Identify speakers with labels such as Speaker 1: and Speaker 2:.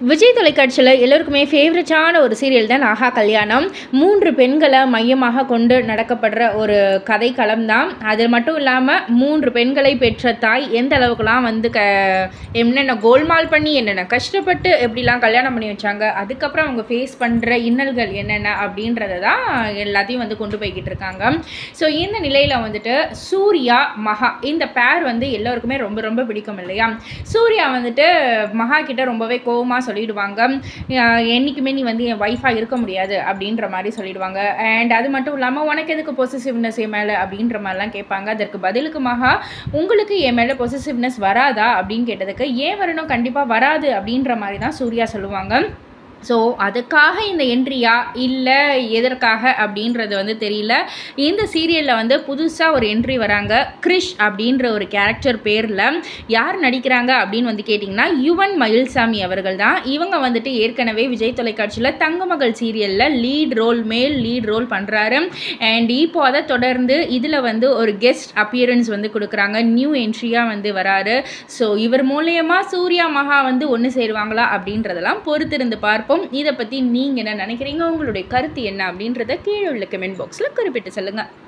Speaker 1: விஜய் தொலைக்காட்சியில் எல்லோருக்குமே ஃபேவரட்டான ஒரு சீரியல் தான் ஆஹா கல்யாணம். 3 பெண்களை மையமாக கொண்டு நடக்கப்படுற ஒரு கதைக்களம் தான். அது மட்டும் இல்லாமல் 3 பெண்களை பெற்ற தாய் எந்த அளவுக்குலாம் வந்து என்னென்ன கோல்மால் பண்ணி என்னென்ன கஷ்டப்பட்டு எப்படிலாம் கல்யாணம் பண்ணி வச்சாங்க, அதுக்கப்புறம் அவங்க ஃபேஸ் பண்ணுற இன்னல்கள் என்னென்ன அப்படின்றத தான் எல்லாத்தையும் வந்து கொண்டு போய்கிட்டு இருக்காங்க. ஸோ இந்த நிலையில் வந்துட்டு சூர்யா மகா இந்த பேர் வந்து எல்லோருக்குமே ரொம்ப ரொம்ப பிடிக்கும் இல்லையா. சூர்யா வந்துட்டு மகா கிட்ட ரொம்பவே கோவமாக சொல்லிடுவாங்க, என்றைக்குமே நீ வந்து என் ஒய்ஃபாக இருக்க முடியாது அப்படின்ற மாதிரி சொல்லிடுவாங்க. அண்ட் அது மட்டும் இல்லாமல் உனக்கு எதுக்கு பொசசிவ்னஸ் என் மேலே அப்படின்ற மாதிரிலாம் கேட்பாங்க. அதற்கு பதிலுக்கு மகா உங்களுக்கு என் மேலே பொசசிவ்னஸ் வராதா அப்படின்னு கேட்டதுக்கு ஏன் வரணும், கண்டிப்பாக வராது அப்படின்ற மாதிரி தான் சூர்யா சொல்லுவாங்க. ஸோ அதுக்காக இந்த என்ட்ரியா இல்லை எதற்காக அப்படின்றது வந்து தெரியல. இந்த சீரியலில் வந்து புதுசாக ஒரு என்ட்ரி வராங்க. கிரிஷ் அப்படின்ற ஒரு கேரக்டர் பேரில் யார் நடிக்கிறாங்க அப்படின்னு வந்து கேட்டிங்கன்னா யுவன் மயில்சாமி அவர்கள் தான். இவங்க வந்துட்டு ஏற்கனவே விஜய் தொலைக்காட்சியில் தங்கமகள் சீரியலில் மேல் லீட் ரோல் பண்ணுறாரு. அண்ட் இப்போ அதை தொடர்ந்து இதில் வந்து ஒரு கெஸ்ட் அப்பியரன்ஸ் வந்து கொடுக்குறாங்க, நியூ என்ட்ரியாக வந்து வராரு. ஸோ இவர் மூலயமா சூர்யா மகா வந்து ஒன்று சேருவாங்களா அப்படின்றதெல்லாம் பொறுத்திருந்து பார்ப்போம். இதை பற்றி நீங்கள் என்ன நினைக்கிறீங்க, உங்களுடைய கருத்து என்ன அப்படின்றத கீழே உள்ள கமெண்ட் பாக்ஸில் குறிப்பிட்டு சொல்லுங்கள்.